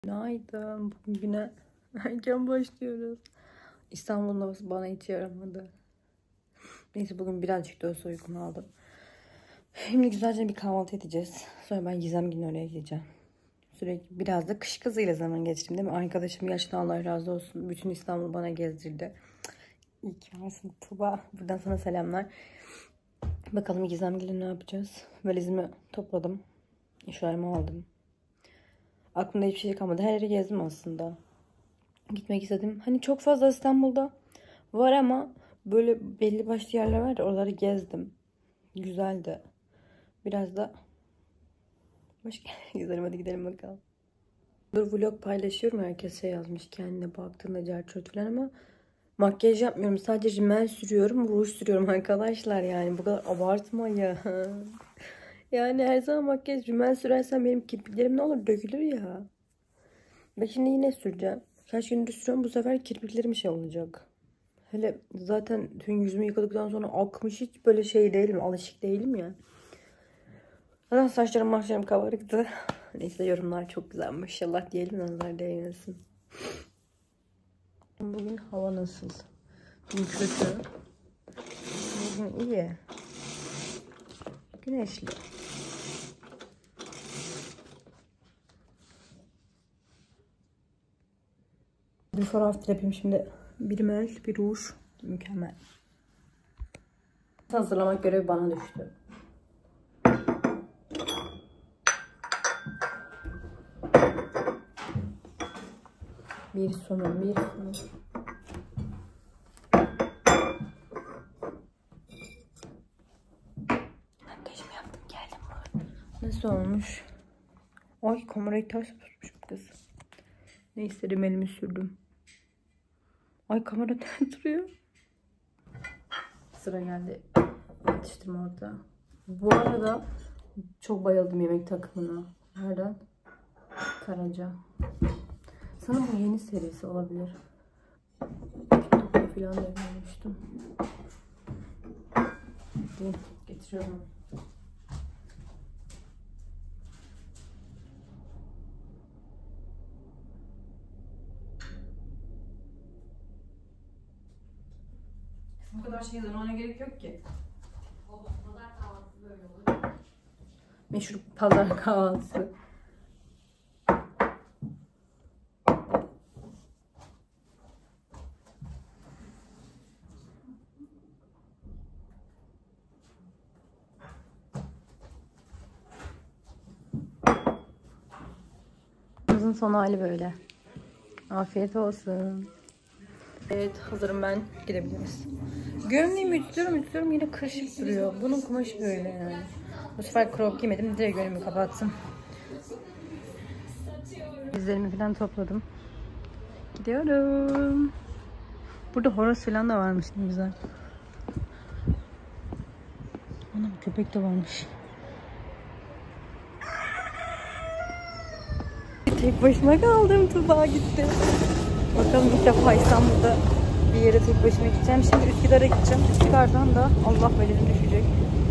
Günaydın. Bugün güne erken başlıyoruz. İstanbul'un havası bana hiç yaramadı. Neyse bugün birazcık da olsa uykumu aldım. Şimdi güzelce bir kahvaltı edeceğiz. Sonra ben Gizemgil'in oraya gideceğim. Sürekli biraz da kış kızıyla zaman geçirdim değil mi? Arkadaşım gerçekten Allah razı olsun. Bütün İstanbul bana gezdirdi. İyi ki varsın Tuba. Buradan sana selamlar. Bakalım Gizemgil'in ne yapacağız? Valizimi topladım. Eşyalarımı aldım. Aklımda hiçbir şey kalmadı. Her yeri gezdim aslında. Gitmek istedim. Hani çok fazla İstanbul'da var ama böyle belli başlı yerler var ya, oraları gezdim. Güzeldi. Biraz da başka güzelim, hadi gidelim bakalım. Dur, vlog paylaşıyorum. Herkes şey yazmış, kendine baktığında cerçört falan ama makyaj yapmıyorum. Sadece rimel sürüyorum, ruj sürüyorum arkadaşlar, yani bu kadar abartma ya. Yani her zaman makyaj rimel sürersen benim kirpiklerim ne olur, dökülür ya. Ben şimdi yine süreceğim. Kaç gündür sürüyorum, bu sefer kirpiklerim şey olacak. Hele zaten tüm yüzümü yıkadıktan sonra akmış, hiç böyle şey değilim, alışık değilim ya. Zaten saçlarım kabarıktı. Neyse, yorumlar çok güzel maşallah diyelim, nazar değmesin. Bugün hava nasıl? Bugün kötü. Bugün iyi. Güneşli. Bir fotoğraf yapayım şimdi. Bir rimel, bir ruj. Mükemmel. Hazırlamak görevi bana düştü. Bir sunum. Makyajımı yaptım, geldim. Nasıl olmuş? Ay, kamerayı ters tutmuşum kız. Neyse, rimelimi sürdüm. Ay, kamera ters duruyor. Sıra geldi atıştırma orada. Bu arada çok bayıldım yemek takımına. Nereden? Karaca. Sanırım bu yeni serisi olabilir. TikTok'ta falan da görmüştüm. Getiriyorum. Bu kadar şey yazmana gerek yok ki. Pazar kahvaltısı böyle olur. Meşhur pazar kahvaltısı. Kızın son hali böyle. Afiyet olsun. Evet, hazırım ben. Gidebiliriz. Gömleğimi ütülüyorum, yine kırışık duruyor. Bunun kumaşı böyle yani. Bu sefer crop giymedim. Direkt önümü kapattım. Dizlerimi falan topladım. Gidiyorum. Burada horoz falan da varmış, ne güzel. Anam, köpek de varmış. Tek başıma kaldım. Tuba gitti. Bakalım, ilk defa İstanbul'da bir yere tek başıma gideceğim. Şimdi Üsküdar'a gideceğim. Üsküdar'dan da Allah belim düşecek.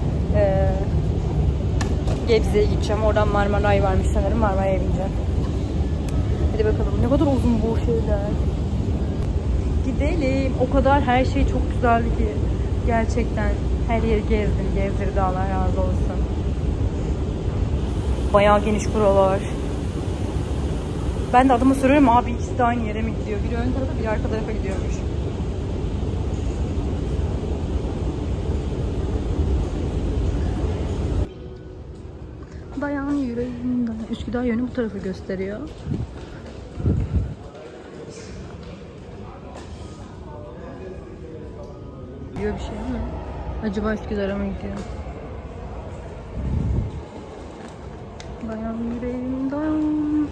Gebze'ye gideceğim. Oradan Marmaray varmış sanırım. Marmaray'a bineceğim. Hadi bakalım. Ne kadar uzun bu şeyler. Gidelim. O kadar her şey çok güzeldi ki. Gerçekten her yeri gezdirdi. Allah razı olsun. Bayağı geniş buralar. Ben de adama soruyorum, abi ikisi de aynı yere mi gidiyor? Biri ön tarafa, biri arka tarafa gidiyormuş. Dayan yüreğimden. Üsküdar yönü bu tarafı gösteriyor. Diyor bir şey ama acaba Üsküdar'a mı gidiyor? Dayan yüreğim, dayan.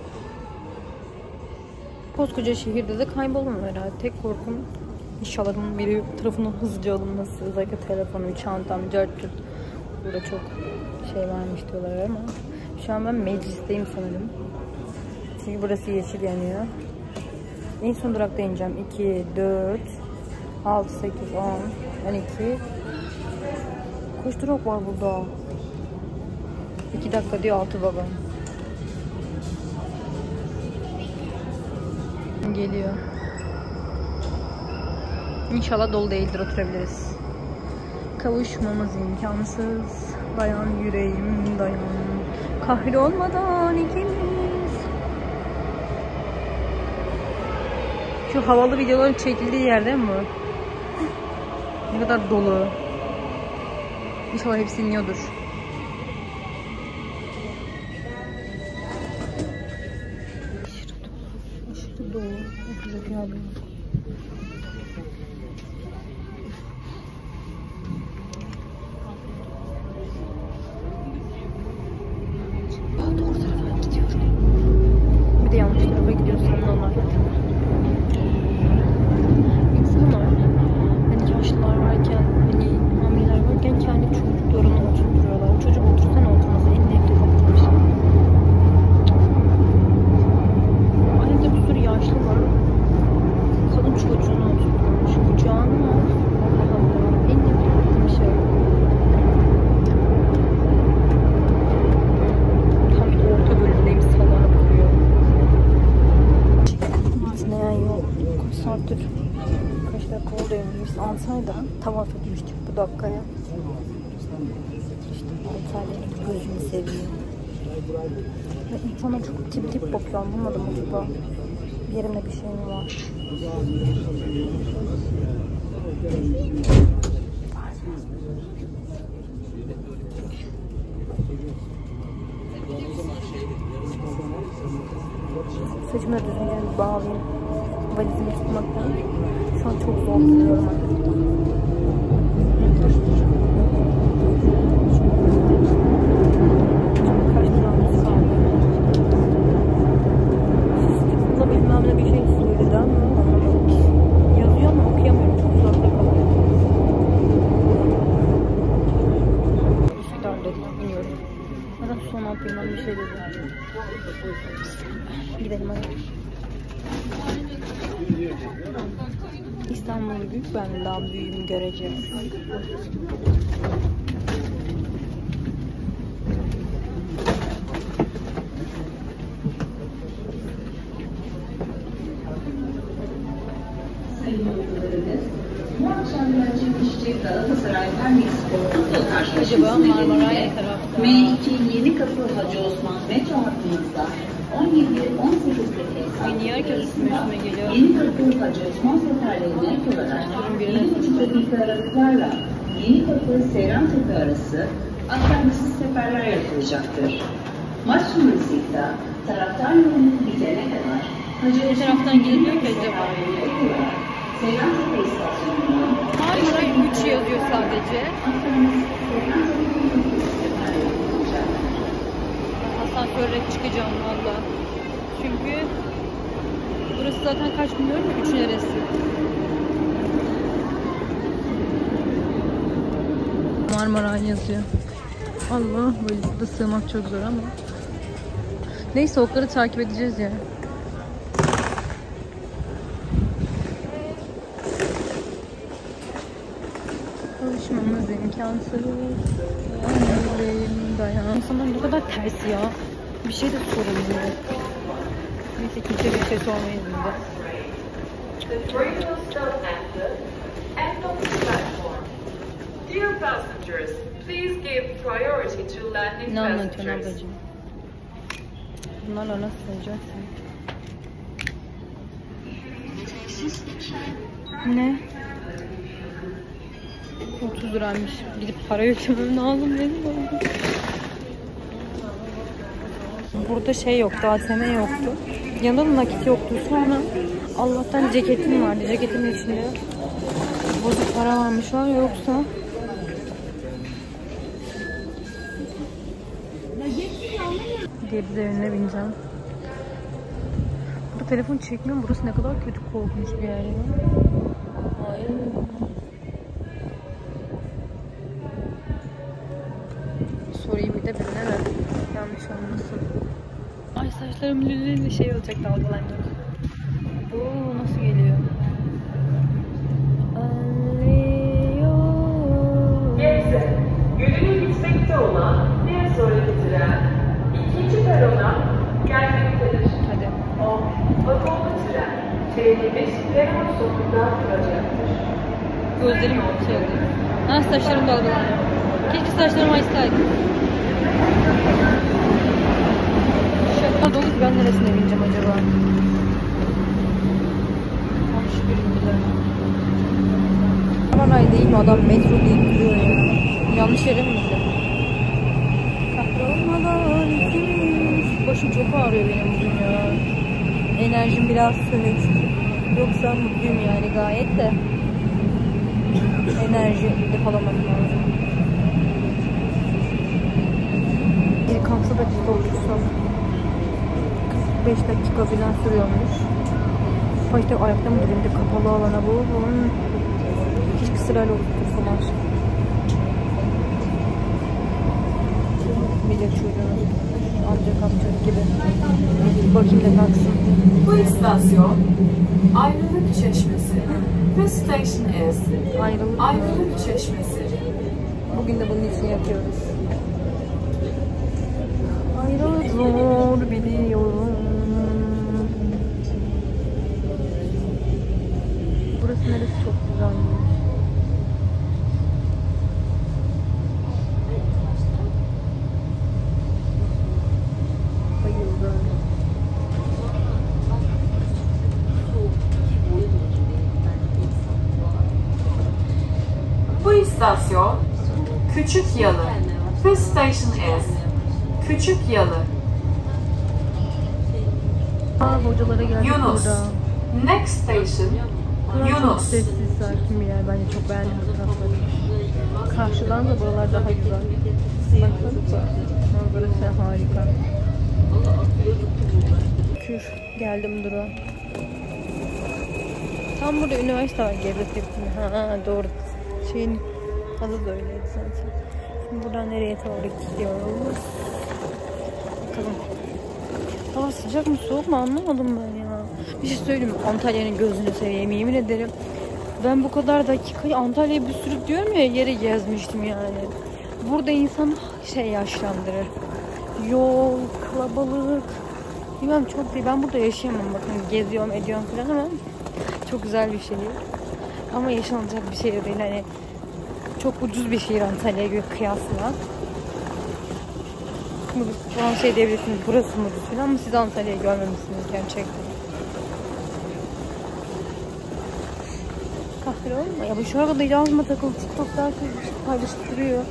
Koskoca şehirde de kaybolmam herhalde. Tek korkum eşyalarımın biri tarafından hızlıca alınması. Özellikle telefonum, çantam, cart. Burada çok şey varmış diyorlar ama şu an ben meclisteyim sanırım. Çünkü burası yeşil yanıyor. En son durakta ineceğim. 2, 4, 6, 8, 10, 12. Kaç durak var burada? 2 dakika diyor, 6 vagon. Geliyor. İnşallah dolu değildir, oturabiliriz. Kavuşmamız imkansız. Dayan yüreğim dayan. Kahrolmadan ikimiz. Şu havalı videoların çekildiği yer değil mi bu? Ne kadar dolu. İnşallah hepsi iniyordur. Aşırı dolu. Çok güzel bir Bir de yanlış tarafa gidiyoruz sanırım onlar. İnsanlar hani yaşlılar varken, hani hamileler varken kendi çocuklarını oturtuyorlar. Çocuk otursana oturmasa en nefret ettiğim şey. Ayrıca bir sürü yaşlı var. Kadın çocuğunu oturtmuş. Kucağına var. Allah Allah. En nefret ettiğim şey. Tam bir orta bölümdeyim, salona bakıyor. İzleyen yok. Kaç saattir, kaç dakika oldu evimiz. Antalya'da tavaf etmiştik bu dakikaya. İşte Antalya'nın gözünü seviyor. Ve insana çok tip tip bakıyor. Anlamadım acaba. Bir yerimde bir şey mi var? Saçımı da düzgün bir bağlayayım. Valizimi tutmaktan. Şu an çok zor duruyorum arkadaşlar. Kaç liramız kaldı? Bunda bilmem ne bir şey söyledi ama anlamadım. Yazıyor ama okuyamıyorum. Çok uzakta kalıyor. Üsküdar'da iniyorum. Zaten son alt bilmem bir şey dedi. Gidelim hadi. İstanbul'un büyük, ben daha büyüğünü göreceğiz. Bu akşam gerçekleşecek Galatasaray Pendik-Spor futbol karşılaşmasıyla M2 Yeni Kapı Hacı Osman metro hattımızda 17-18'deki Niye herkes üstüme geliyor? Yeni Kapı Hacı Osman seferlerine ek olarak 1,5 dakika aralıklarla Yeni Kapı Seyrantepe arası aktarmasız seferler yapılacaktır. Maç sonrasında taraftar yoğunluğu bitene kadar Hacı Osman taraftan gelmiyor ki acaba? Seyrantepe istasyonundan Marmara 3 yazıyor sadece. Asansörle çıkacağım valla. Çünkü burası zaten kaç bilmiyorum da 3 neresi. Marmara yazıyor. Allah, böyle burada sığmak çok zor ama. Neyse, okları takip edeceğiz ya. Konuşmamız imkansız. Dayan. İnsanlar ne kadar ters ya. Bir şey de sorulmuyor. Neyse, kimse bir şey sormayız bunda. Dear passengers, please give priority to landing Ne anlatıyorsun passengers. ablacığım? Bunlarla nasıl sığacaksın? Ne? 30 liraymış. Gidip para yüklemem lazım değil mi? Burada şey yoktu, ATM yoktu. Yanında da nakit yoktu. Sonra Allah'tan ceketim vardı. Ceketimin içinde bozuk para varmış var, yoksa Gebze önüne bineceğim. Burada telefon çekmiyor mu? Burası ne kadar kötü, korkunç bir yer ya. Hayır. Sorayım bir de birine de yanlış olmasın. Ay, saçlarım lülülü şey olacak, dalgalanacak. Oo, nasıl geliyor? Gebze, yönünü bitmekte olan bir sonraki tren ikinci perona gelmektedir. Hadi. O vagonlu tren minibüs peron sonunda duracaktır. Gözlerim şey oldu. Ha, saçlarım dalgalanıyor. Keşke saçlarımı açsaydım. Şaka dolu ki ben neresine bineceğim acaba? Tam şu birinciler. Karanay değil mi? Adam metro deyip duruyor ya. Yanlış yere mi gidiyor? Kahrolmadan ikimiz. Başım çok ağrıyor benim bugün ya. Enerjim biraz sönük. Yoksa mutluyum yani gayet de. Enerji depolamak lazım. Bir kalksa da biz doldursak 45 dakika falan sürüyormuş. Başta ayakta mı durayım da kapalı alana bu. Hiçbir sırayla oturtmaz. Millet çocuğunu amca kapacak gibi. Bakayım da kalksın. Bu istasyon Ayrılık Çeşmesi. This station is Ayrılık Çeşmesi. Bugün de bunun için yapıyoruz. Ayrılık zor biliyorum. Burası neresi çok güzelmiş. Bayıldım. Bu istasyon Küçük Yalı. This station is Küçük Yalı. Hocalara geldik Yunus. burada. Next station Çok Yunus. sessiz, sakin bir yer. Bence çok beğendim bu tarafları. Karşıdan da buralar daha güzel. Baksanıza. Manzarası harika. Şükür geldim dura. Tam burada üniversite var Gebze'de. Ha doğru. Şeyin adı da öyleydi zaten. Şimdi buradan nereye doğru gidiyoruz? Bakalım. Hava sıcak mı soğuk mu anlamadım ben ya. Bir şey söyleyeyim mi? Antalya'nın gözünü seveyim yemin ederim. Ben bu kadar dakikayı Antalya'ya bir sürü diyorum ya yeri gezmiştim yani. Burada insan yaşlandırır. Yol, kalabalık. Bilmem çok değil. Ben burada yaşayamam bakın. Geziyorum ediyorum falan ama çok güzel bir şehir. Ama yaşanacak bir şehir değil. Hani çok ucuz bir şehir Antalya'ya göre kıyasla. Şu an şey diyebilirsiniz burası mı falan ama siz Antalya'yı görmemişsiniz gerçekten. Kahve olma ya bu şu arada yazma takılı TikTok'ta paylaşıp duruyor.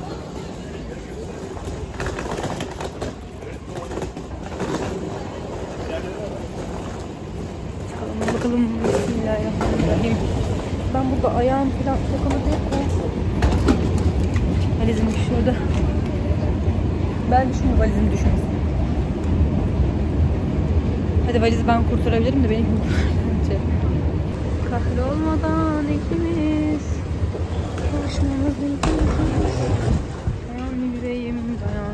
Çıkalım bakalım. Bismillahirrahmanirrahim. Ben burada ayağım falan takılı değil mi? Valizim şurada. Ben düşünüyorum valizim düşmesin. Hadi valizi ben kurtarabilirim de beni kurtaracak. Kahve olmadan ikimiz kavuşmamız mümkünsüz. Dayan yüreğim dayan.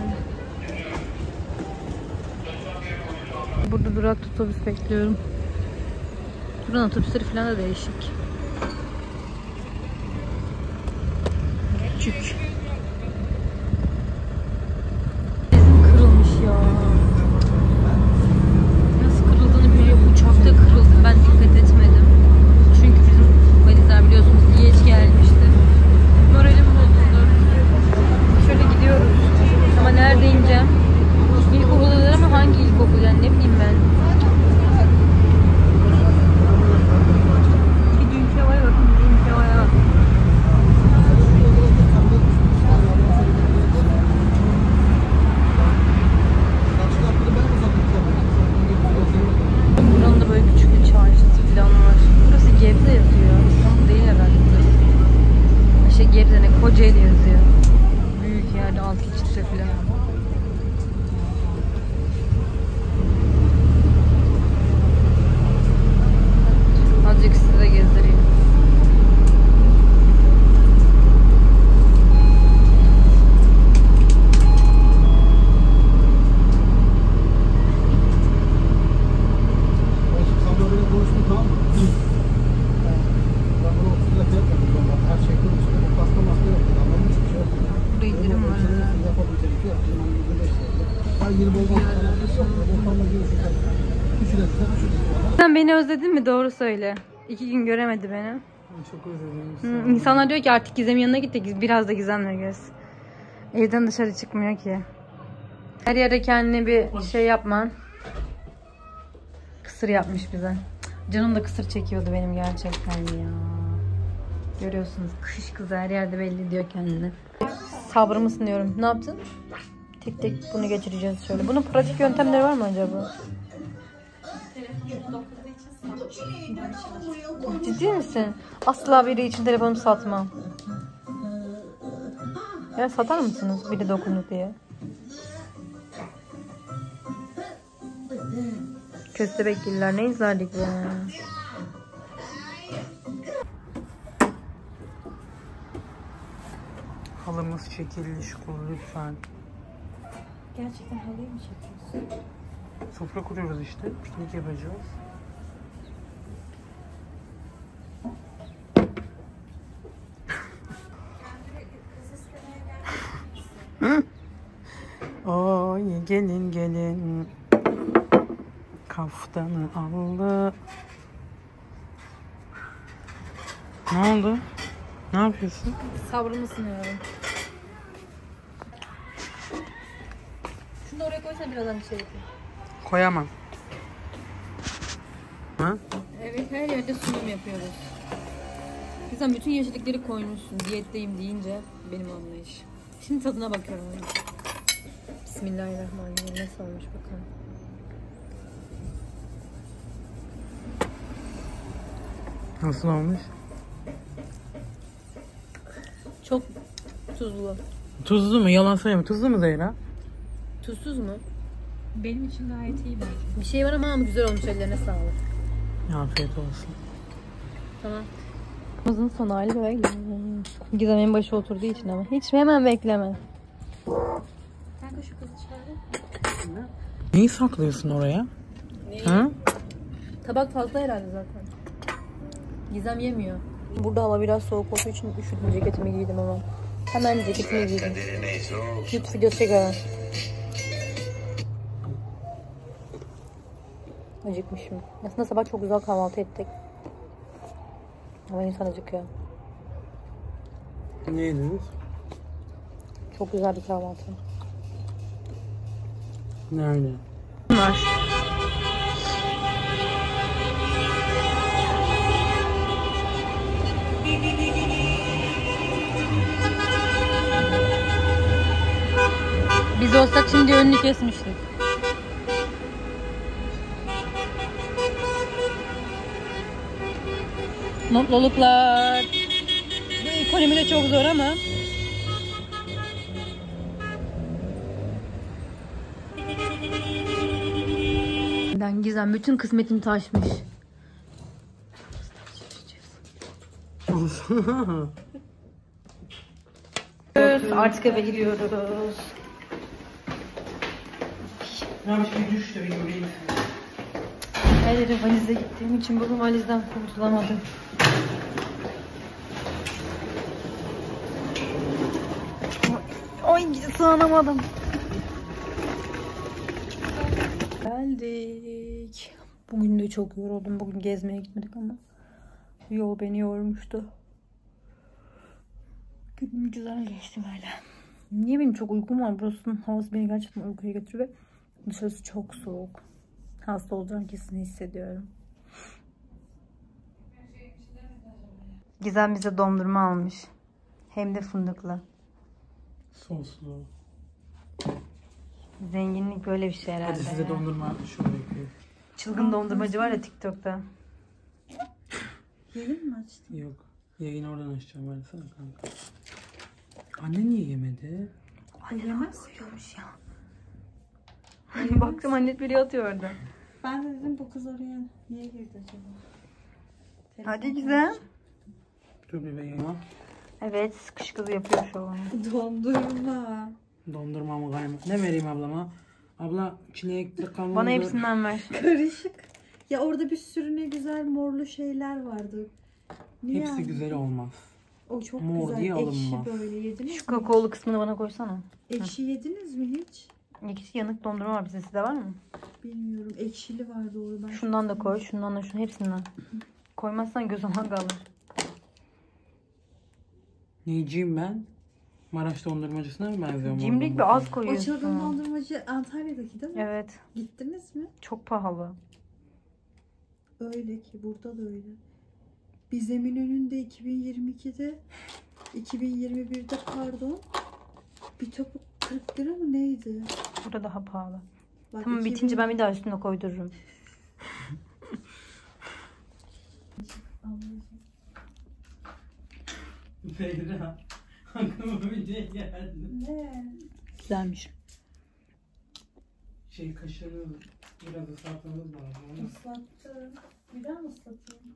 Burada durakta otobüs bekliyorum. Buranın otobüsleri falan da değişik. Küçük. Ya. Nasıl kırıldığını biliyorum. Uçakta kırıldı. Ben dikkat etmedim. Çünkü bizim valizler biliyorsunuz geç gelmişti. Moralim bozuldu. Şöyle gidiyoruz. Ama nerede ineceğim? İlkokul olur ama hangi ilkokul yani ne bileyim ben. Bir dünkü havaya bakın. Dünkü havaya bakın. Buranın da böyle küçük bir çarşısı falan var. Burası Gebze yazıyor. İstanbul değil herhalde burası. Gebze ne? Kocaeli yazıyor. Büyük yerde alt geçitte falan. Azıcık size de gezdireyim. Burada indirim var. Sen beni özledin mi? Doğru söyle. 2 gün göremedi beni. Çok özledim. İnsanlar diyor ki artık Gizem'in yanına git de biraz da Gizem'le göz. Evden dışarı çıkmıyor ki. Her yere kendine bir şey yapman. Kısır yapmış bize. Canım da kısır çekiyordu benim gerçekten ya. Görüyorsunuz kış kızı her yerde belli diyor kendine. Sabrımı sınıyorum. Ne yaptın? Tek tek bunu geçireceğiz şöyle. Bunun pratik yöntemleri var mı acaba? Ciddi misin? Asla biri için telefonumu satmam. Ya satar mısınız biri dokundu diye? Köstebekliler ne izlerdik be? Halımız şekilli şukul lütfen. Gerçekten halıyı mı çekiyorsun? Sofra kuruyoruz işte. Piknik yapacağız. Oy gelin gelin. Kaftanı aldı. Ne oldu? Ne yapıyorsun? Sabrımı sınıyorum. Şunu da oraya koysana birazdan içeri. Koyamam. Ha? Evet her yerde sunum yapıyoruz. Sen bütün yeşillikleri koymuşsun. Diyetteyim deyince benim anlayış. Şimdi tadına bakıyorum. Bismillahirrahmanirrahim. Nasıl olmuş bakalım. Nasıl olmuş? Çok tuzlu. Tuzlu mu? Yalan söyleme. Tuzlu mu Zehra? Tuzsuz mu? Benim için gayet iyi bence. Bir şey var ama güzel olmuş. Ellerine sağlık. Afiyet olsun. Tamam. Uzun son hali böyle. Gizem en başa oturduğu için ama. Hiç hemen bekleme. Kanka şu kızı çağırın. Neyi saklıyorsun oraya? Neyi? Ha? Tabak fazla herhalde zaten. Gizem yemiyor. Burada hava biraz soğuk olduğu için üşüdüm, ceketimi giydim ama. Hemen ceketimi giydim. YouTube videosu çekelim. Acıkmışım. Aslında sabah çok güzel kahvaltı ettik. Ama insan acıkıyor. Ne yediniz? Çok güzel bir kahvaltı. Nerede? Var. Biz olsak şimdi önünü kesmiştik. Mutluluklar. Bu ekonomi de çok zor ama. Gizem bütün kısmetini taşmış. Artık eve gidiyoruz. Ya bir şey düştü bir göreyim. Her yere valize gittiğim için bugün valizden kurtulamadım. Ay sığınamadım. Geldik. Bugün de çok yoruldum. Bugün gezmeye gitmedik ama yol beni yormuştu. Günüm güzel geçti böyle. Niye benim çok uykum var? Burasının havası beni gerçekten uykuya götürüyor ve dışarısı çok soğuk. Hasta olacağım kesin hissediyorum. Gizem bize dondurma almış. Hem de fındıklı. Soslu. Zenginlik böyle bir şey herhalde. Hadi size dondurma şöyle yapayım. Çılgın dondurmacı var ya TikTok'ta. Yedin mi açtın? Yok. Yayını oradan açacağım. Versene kanka. Anne niye yemedi? Anne koyuyormuş ya. Baktım anne biri atıyor orada. Ben de dedim bu kız oraya niye girdi acaba? Hadi güzel. Dur bir yayına. Evet kış kızı yapıyor şu an. Dondurma. Dondurma mı kaymak? Ne vereyim ablama? Abla çilekli kavanoz. Bana hepsinden ver. Karışık. Ya orada bir sürü ne güzel morlu şeyler vardı. Niye Hepsi aldın? güzel olmaz. O çok Mor güzel. diye Ekşi alınmaz. böyle yediniz Şu mi? kakaolu kısmını bana koysana. Ekşi yediniz mi hiç? İkisi yanık dondurma var bizde. Sizde var mı? Bilmiyorum. Ekşili var doğru. Ben Şundan da koy. Şundan da şunu. Hepsinden. Koymazsan göz aman kalır. Neyciyim ben? Maraş dondurmacısına mı benziyorum? Cimrik oradan bir az bakıyorum? O koyuyorsun. çılgın dondurmacı Antalya'daki değil mi? Evet. Gittiniz mi? Çok pahalı. Öyle ki burada da öyle. Biz Eminönü'nde 2022'de 2021'de pardon bir topuk 40 lira mı neydi? Burada daha pahalı. Bak, Tamam, bitince ben bir daha üstüne koydururum. Zehra. Aklıma bir şey geldi. Ne? Güzelmiş. Kaşığını biraz ıslatmamız lazım. Onu Islattım. Bir daha mı ıslatayım?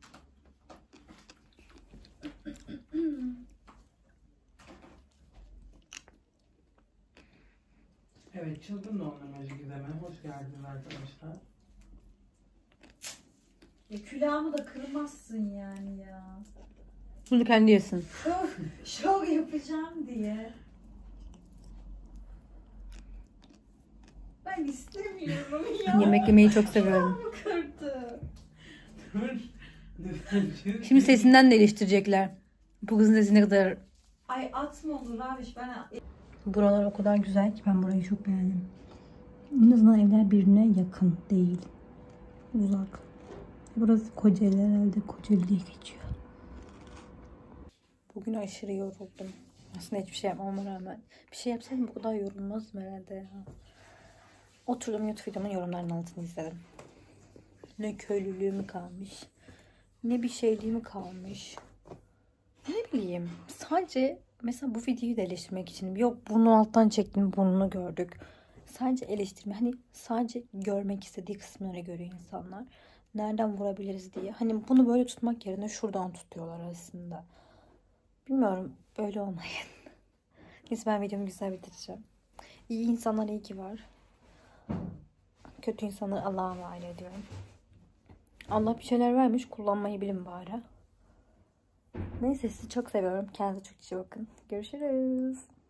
Evet, çılgın dondurmacı Gizem'e hoş geldiniz arkadaşlar. Külahımı da kırmazsın yani ya. Bunu kendi yesin. Şov yapacağım diye. Ben istemiyorum ya. Yemek yemeyi çok seviyorum. Külahımı kırdı. Dur. Lütfen. Şimdi sesinden de eleştirecekler. Bu kızın sesi ne kadar... Ay atma olur abiş ben... Buralar o kadar güzel ki ben burayı çok beğendim. En azından evler birbirine yakın değil. Uzak. Burası Kocaeli herhalde. Kocaeli diye geçiyor. Bugün aşırı yoruldum. Aslında hiçbir şey yapmama rağmen. Bir şey yapsaydım bu kadar yorulmazdım herhalde ya. Oturdum YouTube videomun yorumlarının altını izledim. Ne köylülüğüm kalmış. Ne bir şeyliğim kalmış. Ne bileyim. Sadece mesela bu videoyu da eleştirmek için. Yok bunu alttan çektim, burnunu gördük. Sadece eleştirme. Hani sadece görmek istediği kısımları görüyor insanlar. Nereden vurabiliriz diye. Hani bunu böyle tutmak yerine şuradan tutuyorlar aslında. Bilmiyorum. Böyle olmayın. Neyse ben videomu güzel bitireceğim. İyi insanlar iyi ki var. Kötü insanları Allah'a havale ediyorum. Allah bir şeyler vermiş. Kullanmayı bilin bari. Neyse sizi çok seviyorum. Kendinize çok iyi bakın. Görüşürüz.